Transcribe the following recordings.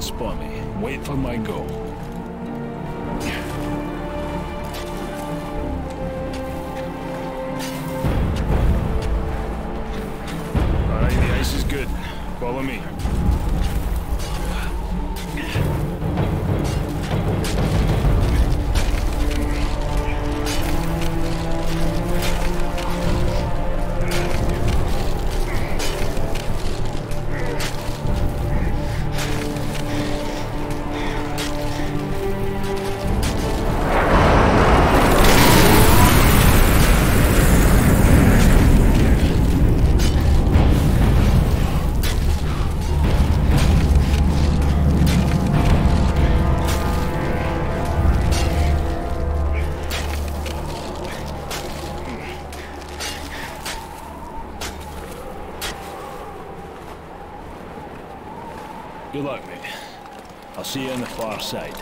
Don't spot me. Wait for my go. Alright, the ice is good. Follow me. Good luck, mate. I'll see you on the far side.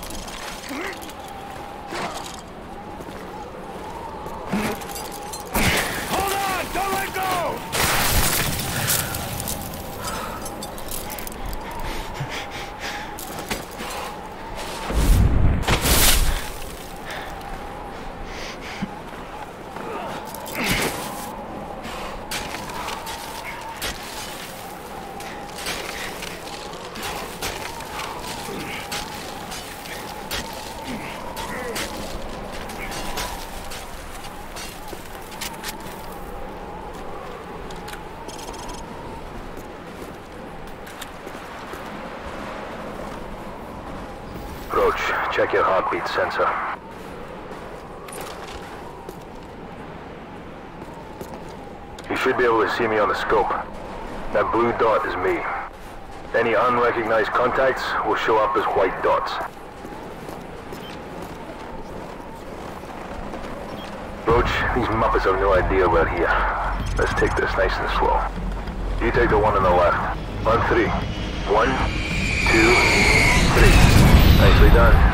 Hold on! Don't let go! Roach, check your heartbeat sensor. You should be able to see me on the scope. That blue dot is me. Any unrecognized contacts will show up as white dots. Roach, these Muppets have no idea we're here. Let's take this nice and slow. You take the one on the left. On three. 1, 2, 3. Nicely done.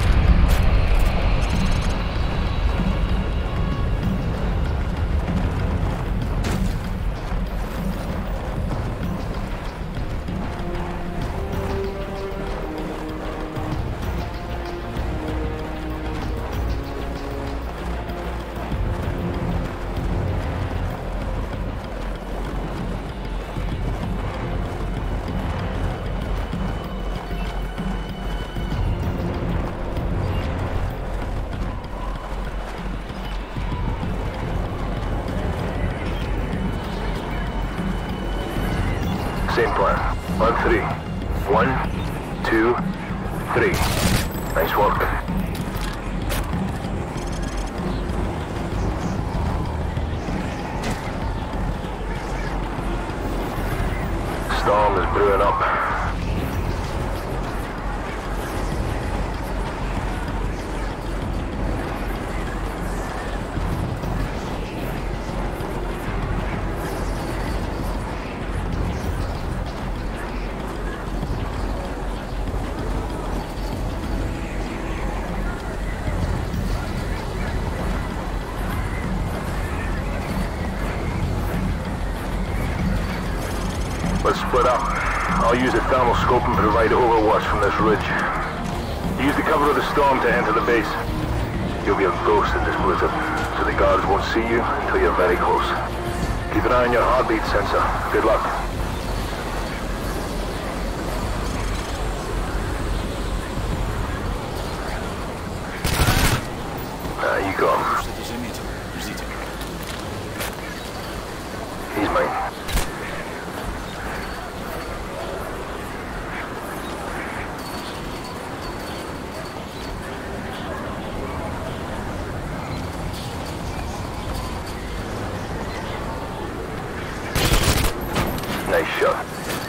Same plan. On three. 1, 2, 3. Nice work. Storm is brewing up. Let's split up. I'll use a thermal scope and provide overwatch from this ridge. Use the cover of the storm to enter the base. You'll be a ghost in this blizzard, so the guards won't see you until you're very close. Keep an eye on your heartbeat sensor. Good luck. You got him. He's mine. Nice shot.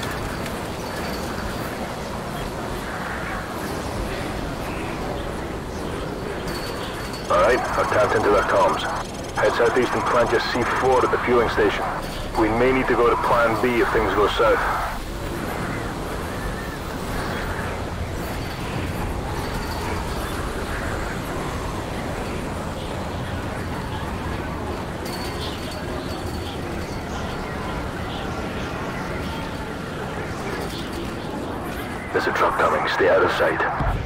Alright, I've tapped into their comms. Head southeast and plant your C4 at the fueling station. We may need to go to Plan B if things go south. There's a truck coming. Stay out of sight.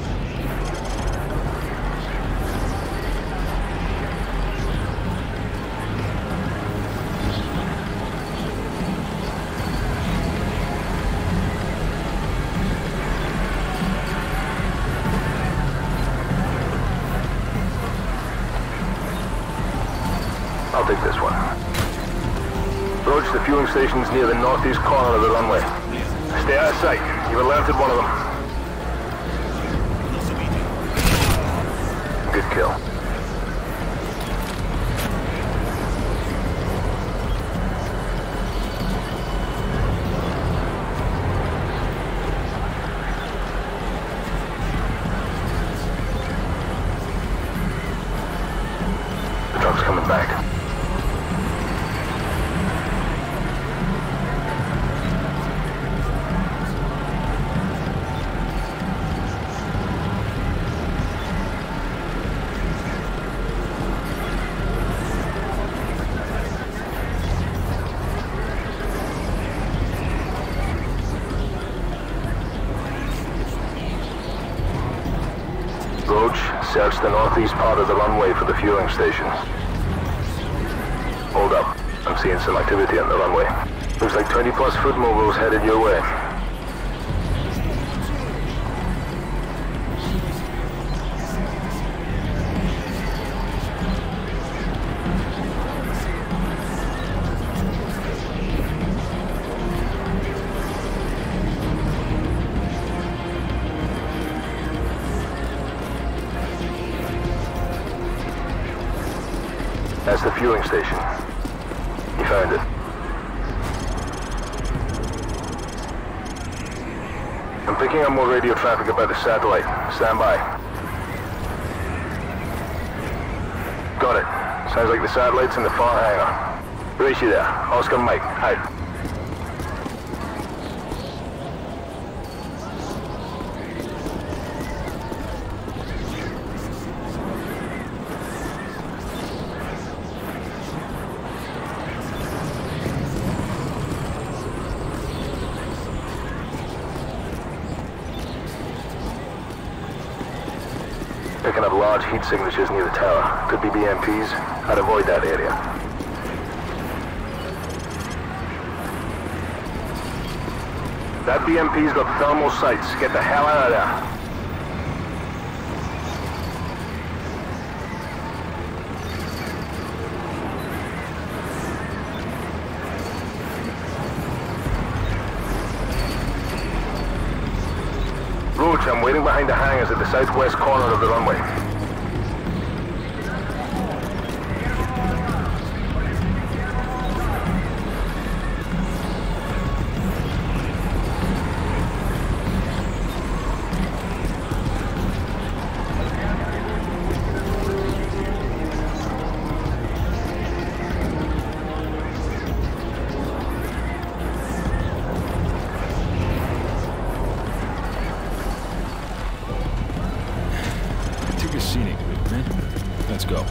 I'll take this one. Roach, the fueling station's near the northeast corner of the runway. Stay out of sight. You've alerted one of them. Good kill. The truck's coming back. Roach, search the northeast part of the runway for the fueling station. Hold up. I'm seeing some activity on the runway. Looks like 20+ foot mobiles headed your way. That's the fueling station. You found it. I'm picking up more radio traffic about the satellite. Stand by. Got it. Sounds like the satellite's in the far hangar. Race you there. Oscar Mike, out. Picking up large heat signatures near the tower. Could be BMPs. I'd avoid that area. That BMP's got thermal sights. Get the hell out of there. Roach, I'm waiting behind the hangars at the southwest corner of the runway. Scenic, man. Let's go.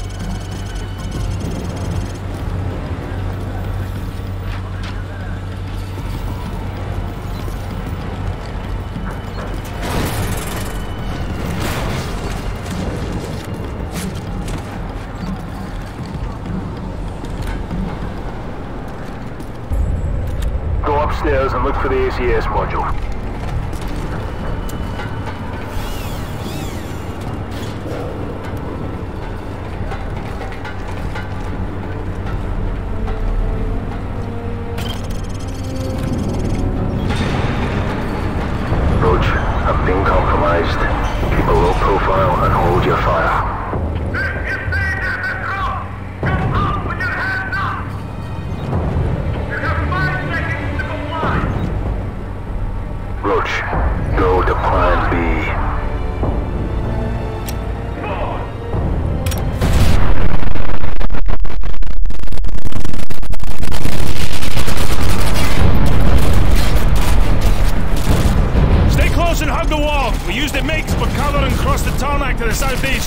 Go upstairs and look for the ACS module. I'm being compromised. Keep a low profile and hold your fire. Roach, go to Plan B. And hug the wall. We used the MiGs, but cover and cross the tarmac to the southeast.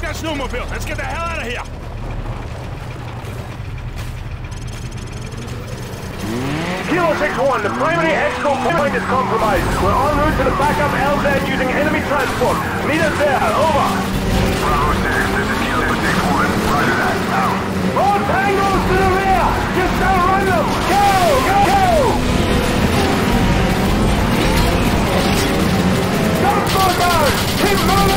that snowmobile. Let's get the hell out of here. Kilo 6-1, the primary head-scope point is compromised. We're en route to the backup LZ using enemy transport. Meet us there, over. Bravo 6, this is Kilo 6-1. Roger that, out. All tangos to the rear! Just outrun them! Go! Go! Go! Don't slow down! Keep moving!